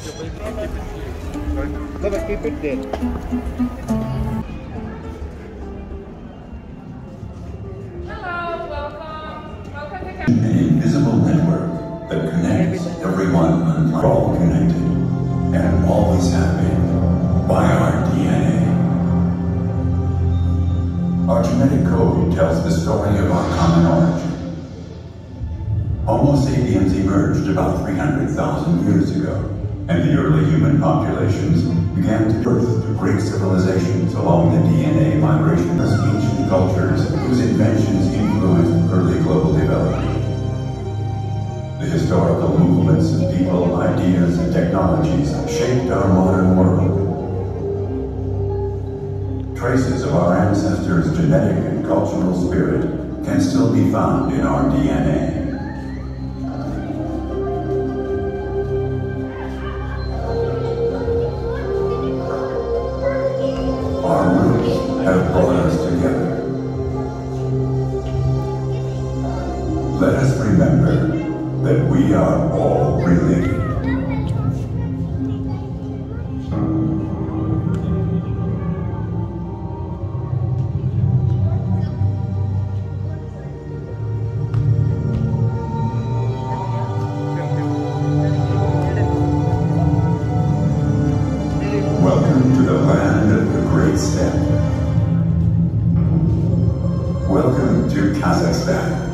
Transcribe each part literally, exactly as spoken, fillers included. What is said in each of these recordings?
No, but keep it there. Hello, welcome. Welcome to A invisible network that connects everyone and we're all connected and always have been by our D N A. Our genetic code tells the story of our common origin. Homo sapiens emerged about three hundred thousand years ago, and the early human populations began to birth to great civilizations along the D N A migration of ancient cultures whose inventions influenced early global development. The historical movements of people, ideas, and technologies shaped our modern world. Traces of our ancestors' genetic and cultural spirit can still be found in our D N A. Our roots have brought us together. Let us remember that we are all related. Welcome to the land of the Great Step. Welcome to Kazakhstan.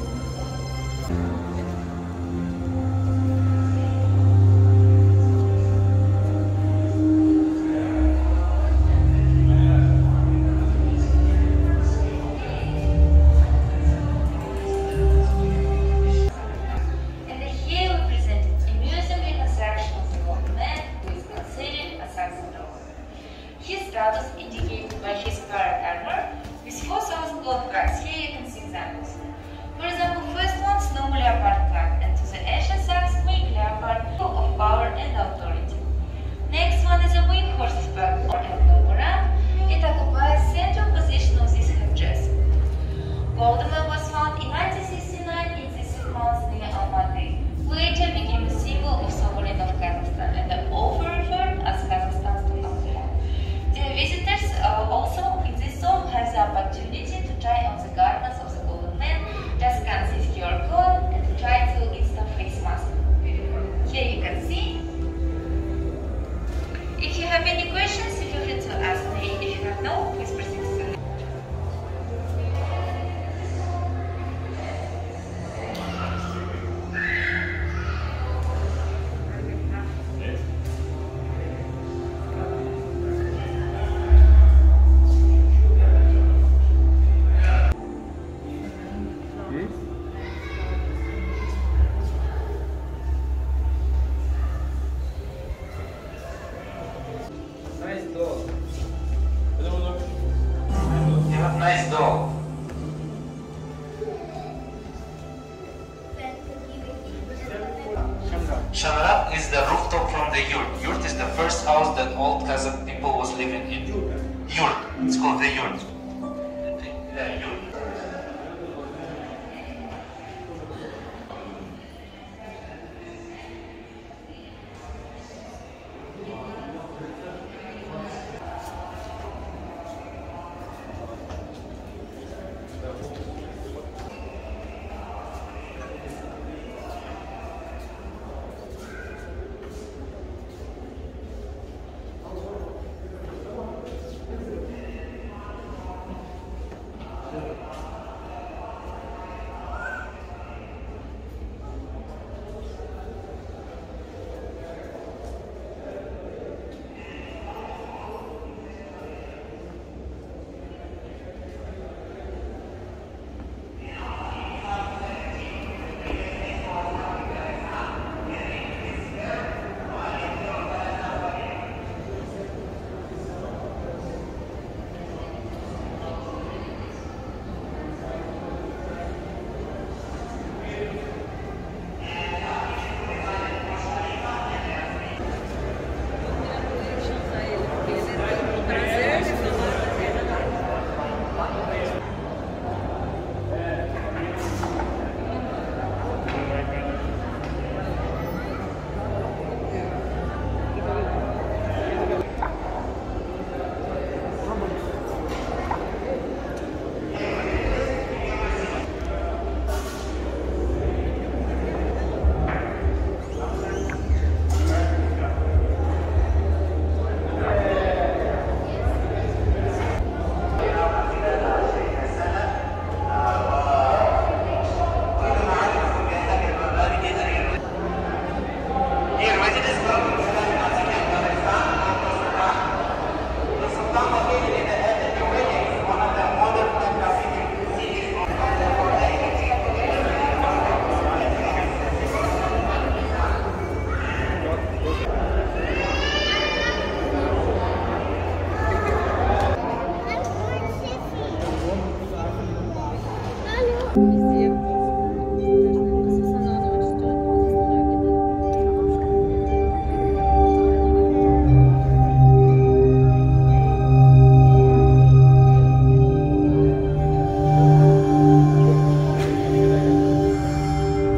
His status indicated by his parrot armor with four thousand gold cracks. Here you can see examples. For example, first one, snow leopard crack, and to the ancient Saxon Greek leopard of power and authority. Next one is a wing horse's back or elbow. It occupies central position of this headdress. Golden medal was found in nineteen sixty-nine in this month near Almaty. Later became a symbol of sovereignty of Kazakhstan and often referred as Kazakhstan's pavilion. Dear visitors, uh, also in this zone have the opportunity to try on the garments of the golden man. Just scan this Q R code and try to install face mask. Here you can see. If you have any questions, feel free to ask me. If you have no, please proceed to Nice dog. You have nice dog. Shamara is the rooftop from the yurt. Yurt is the first house that old Kazakh people was living in. Yurt. It's called the yurt. The yurt.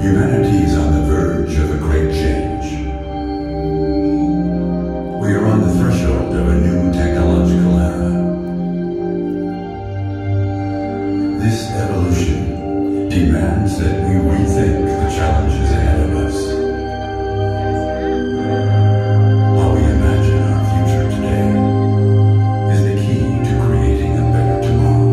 Humanity is on the verge of a great change. We are on the threshold of a new technological era. This evolution demands that we rethink the challenges ahead of us. How we imagine our future today is the key to creating a better tomorrow.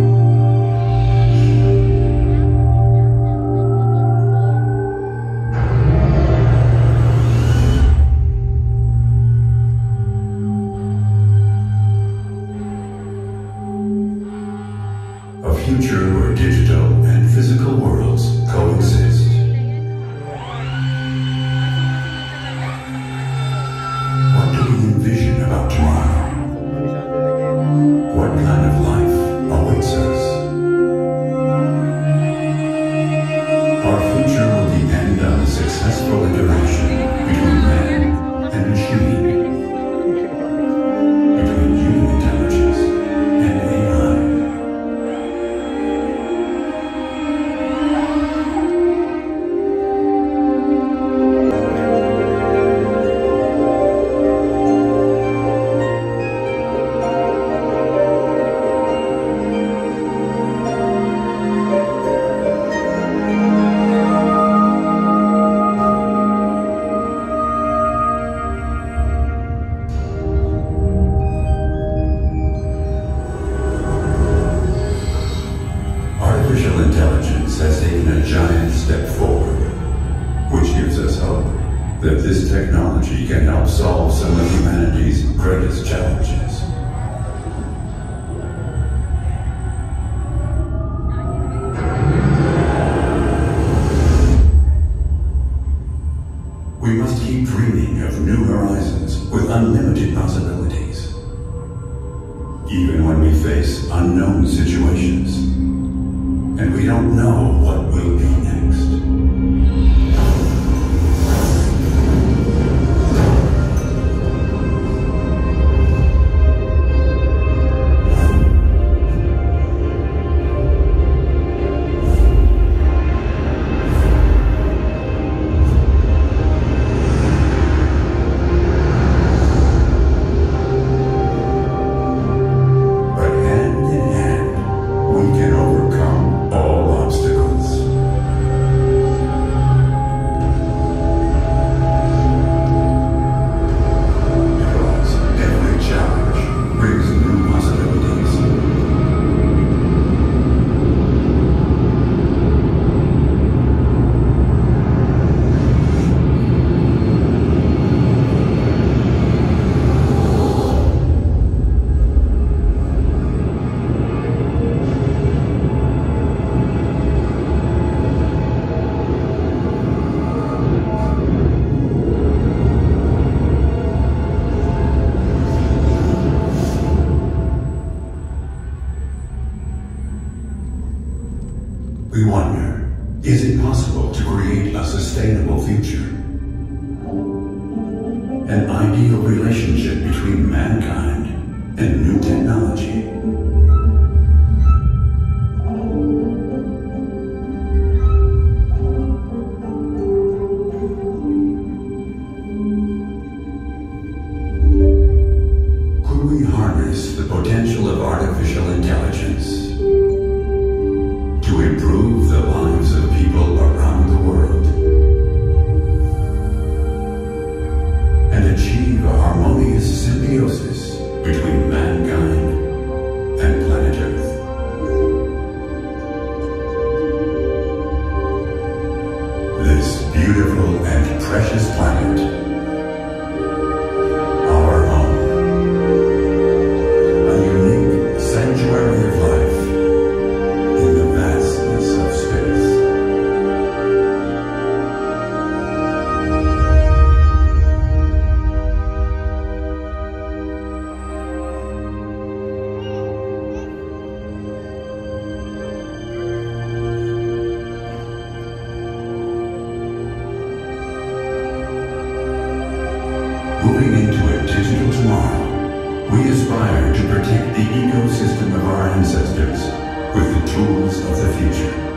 A future where digital and physical worlds coexist. What do we envision about tomorrow? What kind of life awaits us? Our future will depend on the successful interaction between man and machine, between human intelligence and A I. Artificial intelligence has taken a giant step forward, which gives us hope that this technology can help solve some of humanity's greatest challenges. We must keep dreaming of new horizons with unlimited possibilities, even when we face unknown situations and we don't know what will be next. But hand in hand, we can overcome all obstacles. Because every challenge brings new possibilities. We wonder, is it possible to create a sustainable future? An ideal relationship between mankind and new technology. Could we harness the potential of artificial intelligence to improve the lives of people around the world and achieve a harmonious symbiosis between mankind and planet Earth? This beautiful and precious planet, our home, a unique sanctuary of life in the vastness of space. Moving into a digital tomorrow, we aspire to protect the ecosystem of our ancestors with the tools of the future.